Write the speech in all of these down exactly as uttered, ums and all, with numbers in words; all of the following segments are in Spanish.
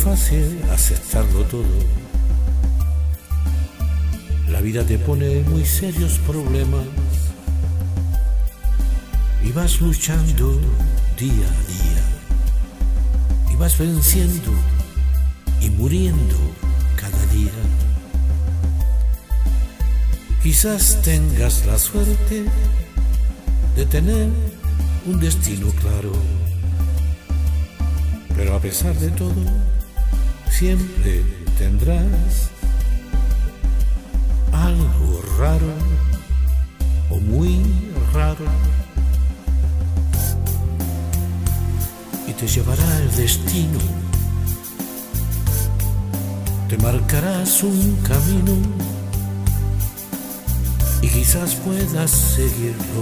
fácil aceptarlo todo. La vida te pone muy serios problemas y vas luchando día a día y vas venciendo y muriendo cada día. Quizás tengas la suerte de tener un destino claro, pero a pesar de todo, siempre tendrás algo raro o muy raro y te llevará el destino. Te marcarás un camino y quizás puedas seguirlo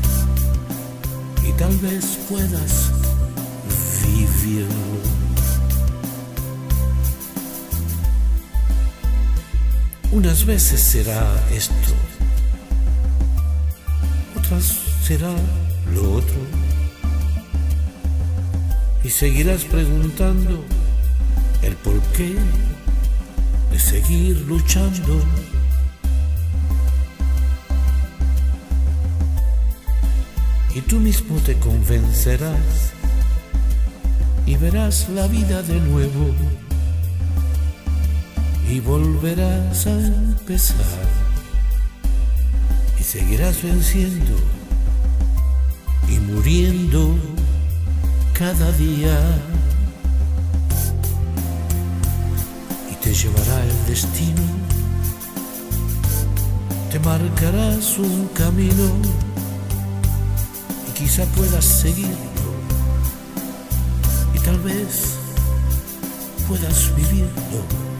y tal vez puedas vivirlo. Unas veces será esto, otras será lo otro, y seguirás preguntando el porqué de seguir luchando. Y tú mismo te convencerás y verás la vida de nuevo y volverás a empezar y seguirás venciendo y muriendo cada día. Y te llevará el destino, te marcarás un camino y quizá puedas seguirlo y tal vez puedas vivirlo.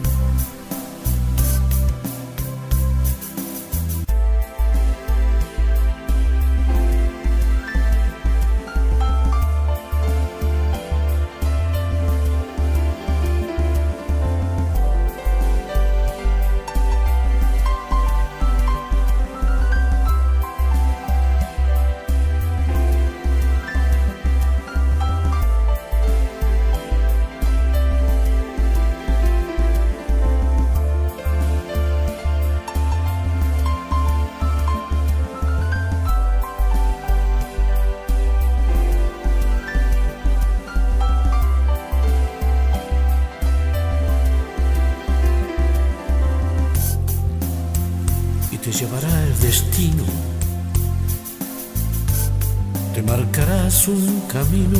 Te llevará el destino, te marcarás un camino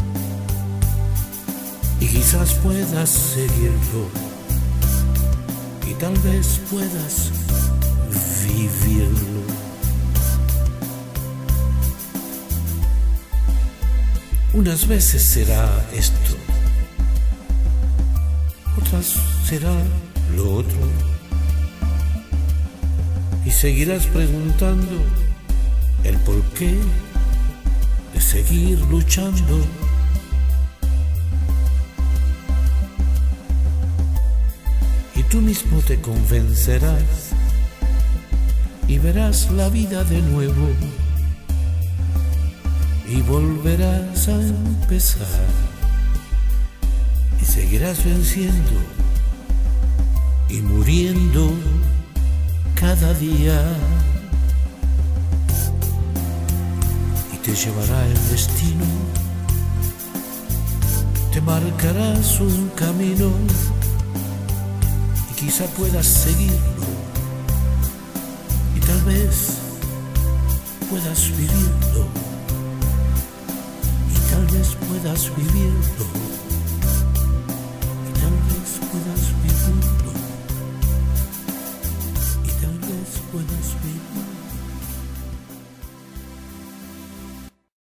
y quizás puedas seguirlo y tal vez puedas vivirlo. Unas veces será esto, otras será lo otro, y seguirás preguntando el porqué de seguir luchando. Y tú mismo te convencerás y verás la vida de nuevo y volverás a empezar y seguirás venciendo y muriendo cada día. Y te llevará el destino, te marcarás un camino y quizá puedas seguirlo y tal vez puedas vivirlo y tal vez puedas vivirlo.